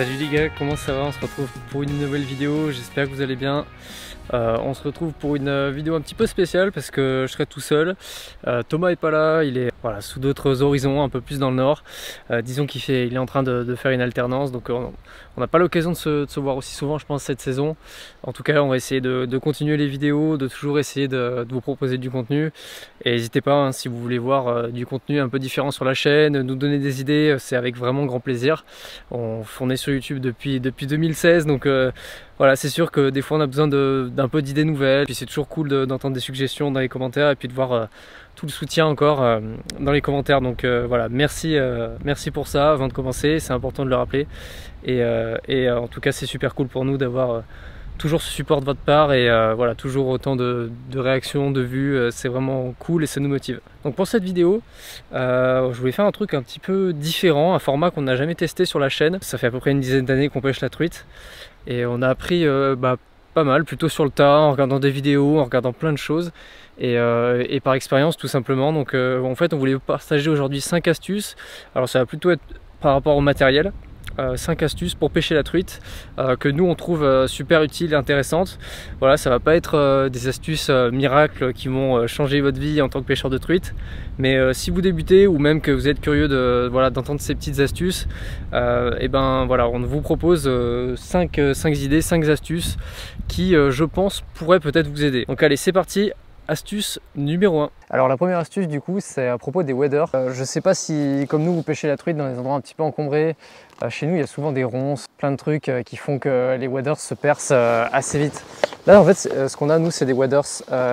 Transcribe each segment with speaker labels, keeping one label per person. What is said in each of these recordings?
Speaker 1: Salut les gars, comment ça va? On se retrouve pour une nouvelle vidéo, j'espère que vous allez bien. On se retrouve pour une vidéo un petit peu spéciale parce que je serai tout seul. Thomas est pas là, il est sous d'autres horizons, un peu plus dans le nord. Disons qu'il est en train de faire une alternance, donc on n'a pas l'occasion de se voir aussi souvent, je pense, cette saison. En tout cas, on va essayer de continuer les vidéos, de toujours essayer de vous proposer du contenu. Et n'hésitez pas, hein, si vous voulez voir du contenu un peu différent sur la chaîne, nous donner des idées, c'est avec vraiment grand plaisir. On est sur YouTube depuis 2016, donc voilà, c'est sûr que des fois on a besoin d'un peu d'idées nouvelles, puis c'est toujours cool d'entendre des suggestions dans les commentaires et puis de voir tout le soutien encore dans les commentaires. Donc voilà, merci pour ça avant de commencer, c'est important de le rappeler. Et en tout cas c'est super cool pour nous d'avoir toujours ce support de votre part et voilà, toujours autant de réactions, de vues, c'est vraiment cool et ça nous motive. Donc pour cette vidéo, je voulais faire un truc un petit peu différent, un format qu'on n'a jamais testé sur la chaîne. Ça fait à peu près une dizaine d'années qu'on pêche la truite et on a appris pas mal, plutôt sur le tas, en regardant des vidéos, en regardant plein de choses et par expérience tout simplement. Donc en fait on voulait partager aujourd'hui 5 astuces. Alors ça va plutôt être par rapport au matériel. 5 astuces pour pêcher la truite que nous on trouve super utiles et intéressantes. Voilà, ça va pas être des astuces miracles qui vont changer votre vie en tant que pêcheur de truite, mais si vous débutez ou même que vous êtes curieux d'entendre ces petites astuces, et ben voilà, on vous propose 5 idées, 5 astuces qui je pense pourraient peut-être vous aider. Donc allez, c'est parti. Astuce numéro 1. Alors la première astuce du coup c'est à propos des waders. Je sais pas si comme nous vous pêchez la truite dans des endroits un petit peu encombrés. Chez nous il y a souvent des ronces, plein de trucs qui font que les waders se percent assez vite. Là en fait ce qu'on a nous c'est des waders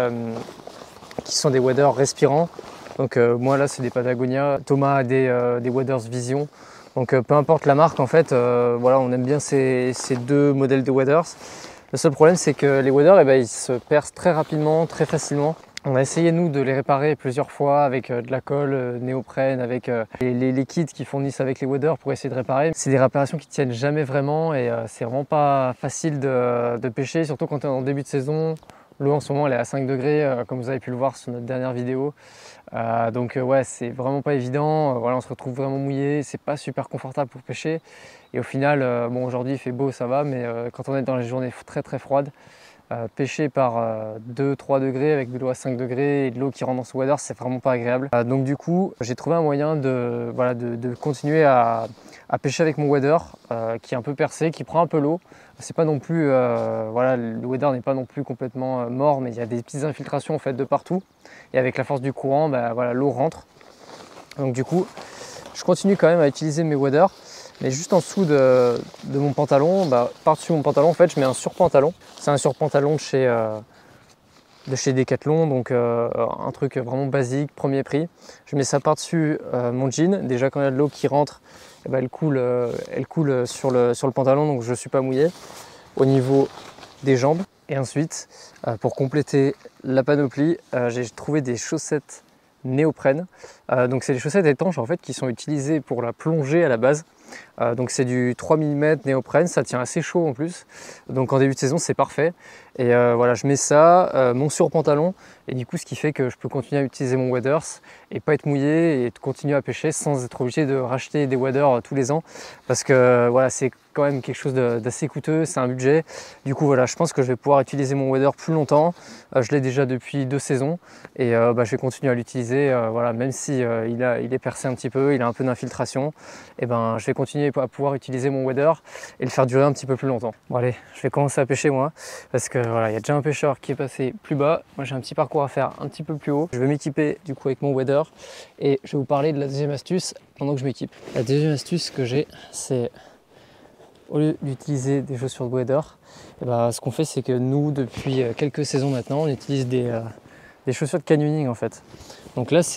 Speaker 1: qui sont des waders respirants. Donc moi là c'est des Patagonia, Thomas a des waders Vision. Donc peu importe la marque en fait, voilà, on aime bien ces deux modèles de waders. Le seul problème c'est que les waders ils se percent très rapidement, très facilement. On a essayé nous de les réparer plusieurs fois avec de la colle néoprène, avec les kits qu'ils fournissent avec les waders pour essayer de réparer. C'est des réparations qui tiennent jamais vraiment et c'est vraiment pas facile de pêcher, surtout quand on est en début de saison. L'eau en ce moment elle est à 5 degrés comme vous avez pu le voir sur notre dernière vidéo. Donc ouais, c'est vraiment pas évident. Voilà, on se retrouve vraiment mouillé, c'est pas super confortable pour pêcher. Et au final, bon aujourd'hui il fait beau, ça va, mais quand on est dans les journées très très froides, pêcher par 2-3 degrés avec de l'eau à 5 degrés et de l'eau qui rentre dans ce wader, c'est vraiment pas agréable. Donc du coup, j'ai trouvé un moyen de continuer à pêcher avec mon wader qui est un peu percé, qui prend un peu l'eau. C'est pas non plus, voilà, le wader n'est pas non plus complètement mort, mais il y a des petites infiltrations en fait de partout. Et avec la force du courant, voilà, l'eau rentre. Donc du coup, je continue quand même à utiliser mes waders. Mais juste en dessous de mon pantalon, par-dessus mon pantalon, en fait, je mets un surpantalon. C'est un surpantalon de chez Decathlon, donc un truc vraiment basique, premier prix. Je mets ça par-dessus mon jean. Déjà, quand il y a de l'eau qui rentre, elle coule sur le pantalon, donc je ne suis pas mouillé au niveau des jambes. Et ensuite, pour compléter la panoplie, j'ai trouvé des chaussettes néoprène. Donc c'est des chaussettes étanches en fait qui sont utilisées pour la plongée à la base. Donc c'est du 3 mm néoprène, ça tient assez chaud en plus. Donc en début de saison c'est parfait. Et voilà, je mets ça, mon surpantalon, et du coup ce qui fait que je peux continuer à utiliser mon waders et pas être mouillé et continuer à pêcher sans être obligé de racheter des waders tous les ans. Parce que voilà, c'est quand même quelque chose d'assez coûteux, c'est un budget. Du coup voilà, je pense que je vais pouvoir utiliser mon wader plus longtemps. Je l'ai déjà depuis 2 saisons et je vais continuer à l'utiliser. Voilà, même si il est percé un petit peu, il a un peu d'infiltration, et je vais continuer à pouvoir utiliser mon wader et le faire durer un petit peu plus longtemps. Bon allez, je vais commencer à pêcher moi, parce que voilà, il y a déjà un pêcheur qui est passé plus bas. Moi j'ai un petit parcours à faire un petit peu plus haut. Je vais m'équiper du coup avec mon wader et je vais vous parler de la deuxième astuce pendant que je m'équipe. La deuxième astuce que j'ai, c'est au lieu d'utiliser des chaussures de wader, ce qu'on fait c'est que nous depuis quelques saisons maintenant on utilise des chaussures de canyoning en fait. Donc là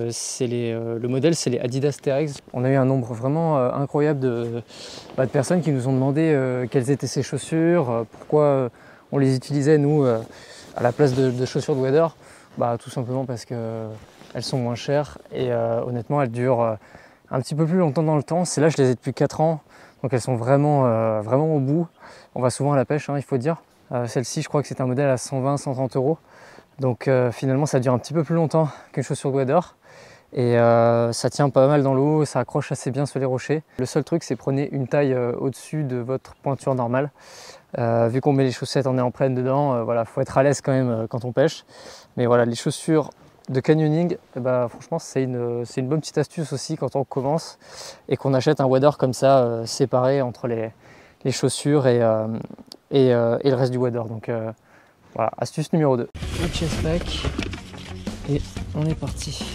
Speaker 1: le modèle c'est les Adidas Terex. On a eu un nombre vraiment incroyable de personnes qui nous ont demandé quelles étaient ces chaussures, pourquoi on les utilisait nous à la place de chaussures de wader. Tout simplement parce qu'elles sont moins chères et honnêtement elles durent un petit peu plus longtemps dans le temps. C'est là je les ai depuis 4 ans, donc elles sont vraiment, vraiment au bout. On va souvent à la pêche, il faut dire. Celle-ci je crois que c'est un modèle à 120-130 €. Donc finalement ça dure un petit peu plus longtemps qu'une chaussure de wader. et ça tient pas mal dans l'eau, ça accroche assez bien sur les rochers. Le seul truc, c'est prenez une taille au-dessus de votre pointure normale. Vu qu'on met les chaussettes en néoprène dedans, voilà, faut être à l'aise quand même quand on pêche. Mais voilà, les chaussures de canyoning, franchement c'est une bonne petite astuce aussi quand on commence et qu'on achète un waders comme ça séparé entre les chaussures et le reste du waders. Donc voilà, astuce numéro 2. Le chest pack et on est parti.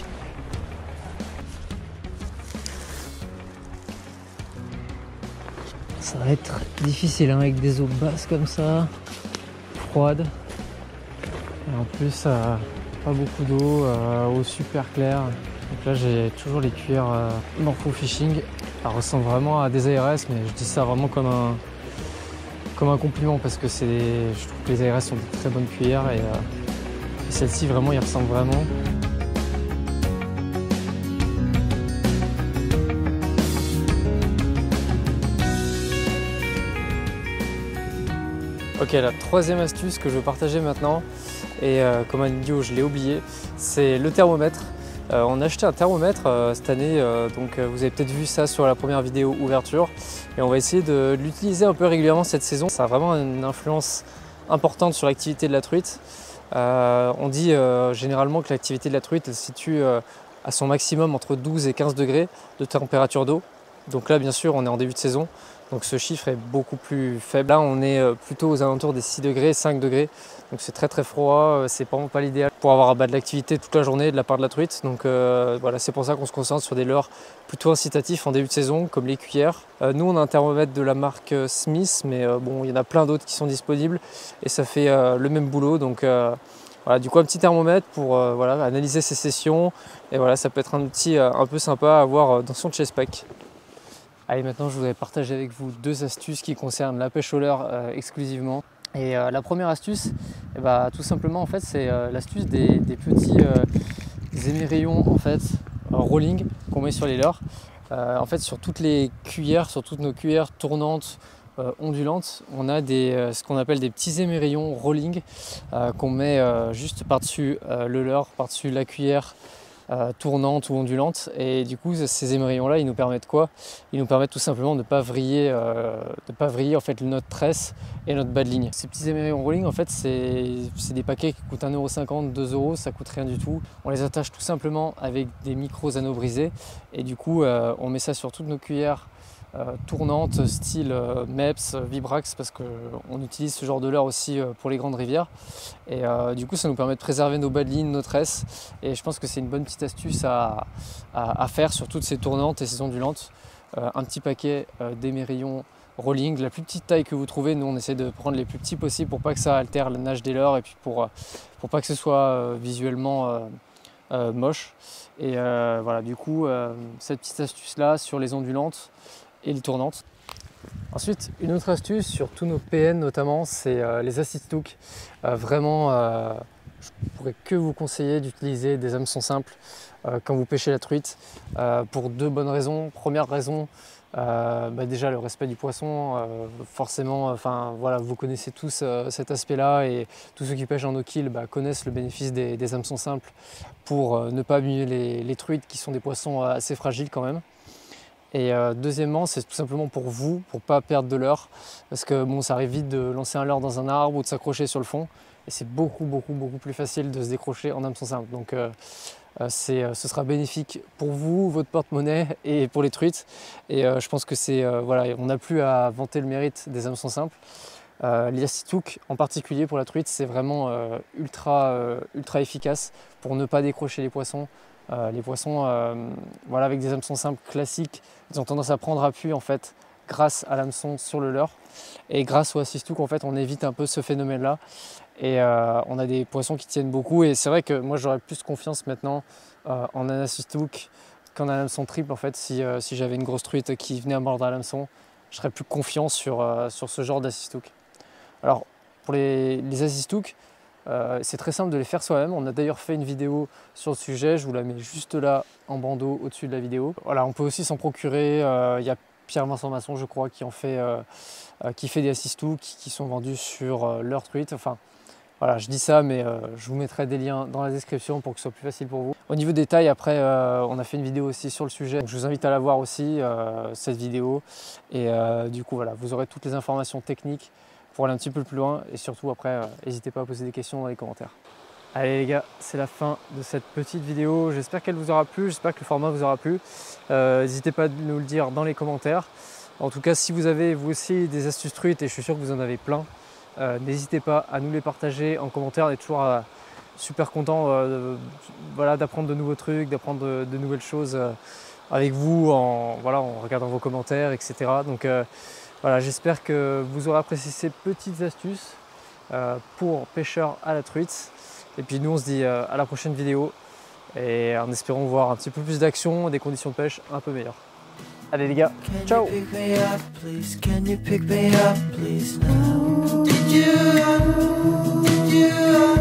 Speaker 1: Ça va être difficile hein, avec des eaux basses comme ça, froides. Et en plus, pas beaucoup d'eau, eau super claire. Donc là, j'ai toujours les cuillères Morpho Fishing. Ça ressemble vraiment à des ARS, mais je dis ça vraiment comme un compliment parce que je trouve que les ARS sont des très bonnes cuillères et celle-ci vraiment, il ressemble vraiment. Ok, la troisième astuce que je veux partager maintenant, et comme un idiot je l'ai oublié, c'est le thermomètre. On a acheté un thermomètre cette année, donc vous avez peut-être vu ça sur la première vidéo ouverture, et on va essayer de l'utiliser un peu régulièrement cette saison. Ça a vraiment une influence importante sur l'activité de la truite. On dit généralement que l'activité de la truite elle se situe à son maximum entre 12 et 15 degrés de température d'eau. Donc là bien sûr on est en début de saison, donc ce chiffre est beaucoup plus faible. Là on est plutôt aux alentours des 6 degrés, 5 degrés, donc c'est très froid, c'est vraiment pas l'idéal pour avoir de l'activité toute la journée de la part de la truite. Donc voilà, c'est pour ça qu'on se concentre sur des leurres plutôt incitatifs en début de saison, comme les cuillères. Nous on a un thermomètre de la marque Smith, mais bon il y en a plein d'autres qui sont disponibles et ça fait le même boulot. Donc voilà, du coup un petit thermomètre pour voilà, analyser ses sessions, et voilà, ça peut être un outil un peu sympa à avoir dans son chest pack. Allez, maintenant je voudrais partager avec vous deux astuces qui concernent la pêche au leurre exclusivement. Et la première astuce, tout simplement en fait, c'est l'astuce des petits émerillons en fait, rolling qu'on met sur les leurres. En fait, sur toutes les cuillères, sur toutes nos cuillères tournantes, ondulantes, on a ce qu'on appelle des petits émerillons rolling qu'on met juste par-dessus le leurre, par-dessus la cuillère tournante ou ondulante, et du coup ces émerillons là ils nous permettent quoi? Ils nous permettent tout simplement de ne pas vriller en fait notre tresse et notre bas de ligne. Ces petits émerillons rolling en fait c'est des paquets qui coûtent 1,50 €, 2 €, ça coûte rien du tout. On les attache tout simplement avec des micros anneaux brisés et du coup on met ça sur toutes nos cuillères tournantes style MEPS, Vibrax, parce qu'on utilise ce genre de leurre aussi pour les grandes rivières, et du coup ça nous permet de préserver nos bas de ligne, nos tresses, et je pense que c'est une bonne petite astuce à faire sur toutes ces tournantes et ces ondulantes. Un petit paquet d'émerillons rolling, la plus petite taille que vous trouvez. Nous on essaie de prendre les plus petits possibles pour pas que ça altère le nage des leurres et puis pour pas que ce soit visuellement moche. Et voilà, du coup cette petite astuce là sur les ondulantes et les tournantes. Ensuite, une autre astuce sur tous nos PN notamment, c'est les assist hooks. Vraiment, je pourrais que vous conseiller d'utiliser des hameçons simples quand vous pêchez la truite, pour deux bonnes raisons. Première raison, déjà le respect du poisson, forcément, voilà, vous connaissez tous cet aspect-là, et tous ceux qui pêchent en no-kill connaissent le bénéfice des hameçons simples pour ne pas abîmer les truites qui sont des poissons assez fragiles quand même. Et deuxièmement, c'est tout simplement pour vous, pour pas perdre de leurre, parce que bon, ça arrive vite de lancer un leurre dans un arbre ou de s'accrocher sur le fond, et c'est beaucoup plus facile de se décrocher en hameçon simple. Donc ce sera bénéfique pour vous, votre porte-monnaie et pour les truites. Et je pense que voilà, on n'a plus à vanter le mérite des hameçons simples. Les assist hooks en particulier pour la truite, c'est vraiment ultra efficace pour ne pas décrocher les poissons. Les poissons voilà, avec des hameçons simples classiques, ils ont tendance à prendre appui en fait grâce à l'hameçon sur le leurre, et grâce au assist hook en fait on évite un peu ce phénomène là, et on a des poissons qui tiennent beaucoup. Et c'est vrai que moi j'aurais plus confiance maintenant en un assist hook qu'en un hameçon triple en fait. Si j'avais une grosse truite qui venait à mordre à l'hameçon, je serais plus confiant sur ce genre d'assist hook. Alors pour les assist hooks, c'est très simple de les faire soi-même. On a d'ailleurs fait une vidéo sur le sujet, je vous la mets juste là en bandeau au-dessus de la vidéo. Voilà, on peut aussi s'en procurer, il y a Pierre-Vincent Masson je crois qui fait des assist hooks qui sont vendus sur leur tweet. Enfin, Voilà, je dis ça, mais je vous mettrai des liens dans la description pour que ce soit plus facile pour vous. Au niveau des tailles, après, on a fait une vidéo aussi sur le sujet. Donc, je vous invite à la voir aussi, cette vidéo. Et du coup, voilà, vous aurez toutes les informations techniques pour aller un petit peu plus loin. Et surtout, après, n'hésitez pas à poser des questions dans les commentaires. Allez les gars, c'est la fin de cette petite vidéo. J'espère qu'elle vous aura plu, j'espère que le format vous aura plu. N'hésitez pas à nous le dire dans les commentaires. En tout cas, si vous avez vous aussi des astuces truites, et je suis sûr que vous en avez plein, n'hésitez pas à nous les partager en commentaire. On est toujours super content voilà, d'apprendre de nouveaux trucs, d'apprendre de nouvelles choses avec vous en regardant vos commentaires, etc. Donc voilà, j'espère que vous aurez apprécié ces petites astuces pour pêcheurs à la truite. Et puis nous on se dit à la prochaine vidéo et en espérant voir un petit peu plus d'action et des conditions de pêche un peu meilleures. Allez les gars, ciao!
Speaker 2: Did you